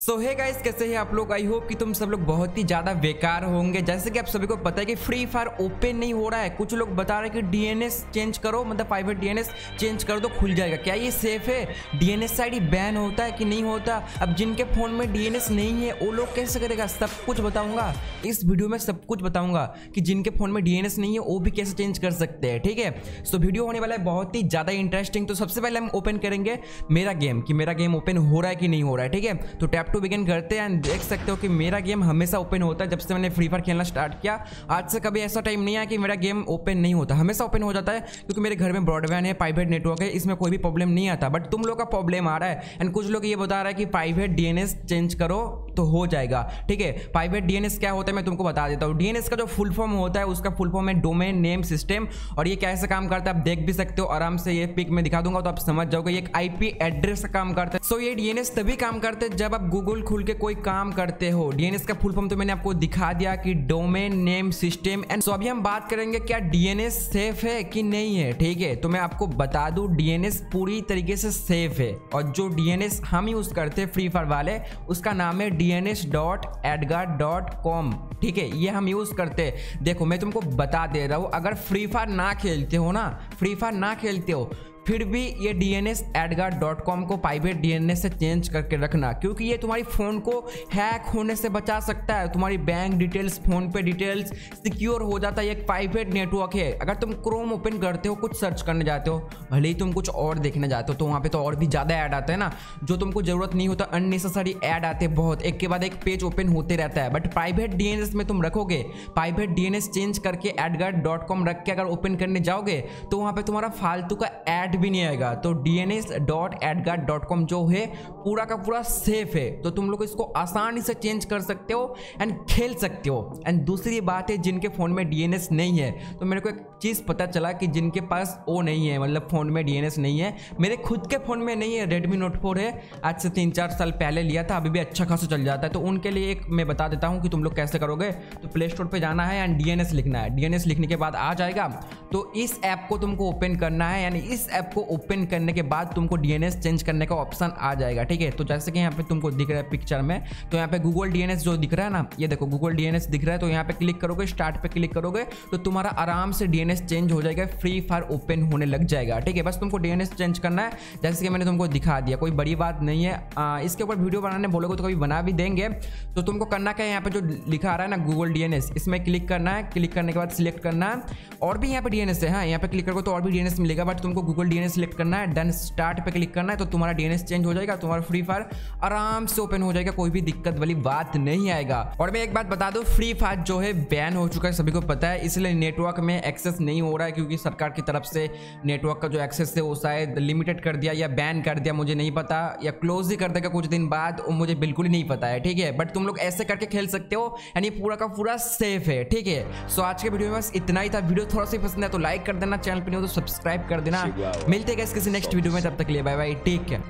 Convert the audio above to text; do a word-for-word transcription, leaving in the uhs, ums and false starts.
सो hey guys, कैसे हैं आप लोग। आई होप कि तुम सब लोग बहुत ही ज़्यादा बेकार होंगे। जैसे कि आप सभी को पता है कि फ्री फायर ओपन नहीं हो रहा है। कुछ लोग बता रहे हैं कि डीएनएस चेंज करो, मतलब प्राइवेट डीएनएस चेंज कर दो, खुल जाएगा। क्या ये सेफ है? डीएनएस आईडी बैन होता है कि नहीं होता? अब जिनके फ़ोन में डीएनएस नहीं है वो लोग कैसे करेगा, सब कुछ बताऊँगा इस वीडियो में। सब कुछ बताऊँगा कि जिनके फ़ोन में डीएनएस नहीं है वो भी कैसे चेंज कर सकते हैं, ठीक है। सो वीडियो होने वाला है बहुत ही ज़्यादा इंटरेस्टिंग। तो सबसे पहले हम ओपन करेंगे मेरा गेम, कि मेरा गेम ओपन हो रहा है कि नहीं हो रहा है, ठीक है। तो टैप टू बिगिन करते हैं। देख सकते हो कि मेरा गेम हमेशा ओपन होता है। जब से मैंने फ्री फायर खेलना स्टार्ट किया आज से कभी ऐसा टाइम नहीं आया कि मेरा गेम ओपन नहीं होता, हमेशा ओपन हो जाता है। क्योंकि मेरे घर में ब्रॉडबैंड है, प्राइवेट नेटवर्क है, इसमें कोई भी प्रॉब्लम नहीं आता। बट तुम लोग का प्रॉब्लम आ रहा है। एंड कुछ लोग ये बता रहा है कि प्राइवेट डीएनएस चेंज करो तो हो जाएगा, ठीक है। प्राइवेट डीएनएस क्या होता है मैं तुमको बता देता हूँ। डीएनएस का जो फुल फॉर्म होता है उसका फुल फॉर्म है डोमेन नेम सिस्टम। और ये कैसे काम करता है आप देख भी सकते हो आराम से। ये पिक में दिखा दूंगा तो आप समझ जाओगे। ये एक आईपी एड्रेस का काम करता है। सो ये डीएनएस तभी काम करते हैं जब आप गूगल खुल के कोई काम करते हो। डीएनएस का फुल फॉर्म तो मैंने आपको दिखा दिया कि domain name system. And so अभी हम बात करेंगे क्या डीएनएस सेफ है कि नहीं है, ठीक है। तो मैं आपको बता दूं डीएनएस पूरी तरीके से सेफ है। और जो डीएनएस हम यूज करते हैं फ्री फायर वाले, उसका नाम है D N S dot adguard dot com, ठीक है। ये हम यूज करते हैं। देखो मैं तुमको बता दे रहा हूं, अगर फ्री फायर ना खेलते हो ना, फ्री फायर ना खेलते हो फिर भी ये D N S adguard dot com को प्राइवेट डीएनएस से चेंज करके रखना। क्योंकि ये तुम्हारी फ़ोन को हैक होने से बचा सकता है। तुम्हारी bank details, PhonePe details secure हो जाता है। एक प्राइवेट नेटवर्क है। अगर तुम क्रोम ओपन करते हो, कुछ सर्च करने जाते हो, भले ही तुम कुछ और देखने जाते हो, तो वहाँ पे तो और भी ज़्यादा ऐड आते हैं ना, जो तुमको ज़रूरत नहीं होता। अननेसेसरी ऐड आते हैं बहुत, एक के बाद एक पेज ओपन होते रहता है। बट प्राइवेट डीएनएस में तुम रखोगे, प्राइवेट डीएनएस चेंज करके एडगार डॉट कॉम रख के अगर ओपन करने जाओगे तो वहाँ पर तुम्हारा फालतू का ऐड भी नहीं आएगा। तो D N S dot adguard dot com जो है पूरा का पूरा सेफ है। तो तुम लोग इसको आसानी से चेंज कर सकते हो एंड खेल सकते हो। एंड दूसरी बात है, जिनके फोन में डीएनएस नहीं है, तो मेरे को एक चीज पता चला कि जिनके पास वो नहीं है, मतलब फोन में डीएनएस नहीं है। मेरे खुद के फोन में नहीं है, रेडमी नोट फोर है, आज से तीन चार साल पहले लिया था, अभी भी अच्छा खासा चल जाता है। तो उनके लिए एक मैं बता देता हूँ कि तुम लोग कैसे करोगे। तो प्ले स्टोर पर जाना है एंड डीएनएस लिखना है। डीएनएस लिखने के बाद आ जाएगा। तो इस ऐप को तुमको ओपन करना है, यानी इस ऐप को ओपन करने के बाद तुमको डीएनएस चेंज करने का ऑप्शन आ जाएगा, ठीक है। तो जैसे कि यहाँ पे तुमको दिख रहा है पिक्चर में, तो यहाँ पे गूगल डीएनएस जो दिख रहा है ना, ये देखो गूगल डीएनएस दिख रहा है। तो यहाँ पे क्लिक करोगे, स्टार्ट पे क्लिक करोगे तो तुम्हारा आराम से डीएनएस चेंज हो जाएगा, फ्री फायर ओपन होने लग जाएगा, ठीक है। बस तुमको डीएनएस चेंज करना है, जैसे कि मैंने तुमको दिखा दिया, कोई बड़ी बात नहीं है। आ, इसके ऊपर वीडियो बनाने बोलोगे तो कभी बना भी देंगे। तो तुमको करना क्या है, यहाँ पे जो लिखा आ रहा है ना गूगल डीएनएस, इसमें क्लिक करना है। क्लिक करने के बाद सिलेक्ट करना है। और भी यहाँ पे डीएनएस है, हाँ यहाँ पे क्लिक करोगे तो और भी डीएनएस मिलेगा, बट तुमको गूगल डीएनएस सिलेक्ट करना है। डन स्टार्ट पे क्लिक करना है तो तुम्हारा डीएनएस चेंज हो जाएगा। तुम्हारा फ्री फायर आराम से ओपन हो जाएगा, कोई भी दिक्कत वाली बात नहीं आएगा। और मैं एक बात बता दूं, फ्री फायर जो है बैन हो चुका है, सभी को पता है। इसलिए नेटवर्क में एक्सेस नहीं हो रहा है, क्योंकि सरकार की तरफ से नेटवर्क का जो एक्सेस है वो शायद लिमिटेड कर दिया या बैन कर दिया, मुझे नहीं पता, या क्लोज ही कर देगा कुछ दिन बाद, वो मुझे बिल्कुल ही नहीं पता है, ठीक है। बट तुम लोग ऐसे करके खेल सकते हो, यानी पूरा का पूरा सेफ है, ठीक है। सो आज के वीडियो में बस इतना ही था। वीडियो थोड़ा सा पसंद है तो लाइक कर देना, चैनल पर नहीं हो तो सब्सक्राइब कर देना। मिलते हैं किसी नेक्स्ट वीडियो में, तब तक के लिए बाय बाय, टेक केयर।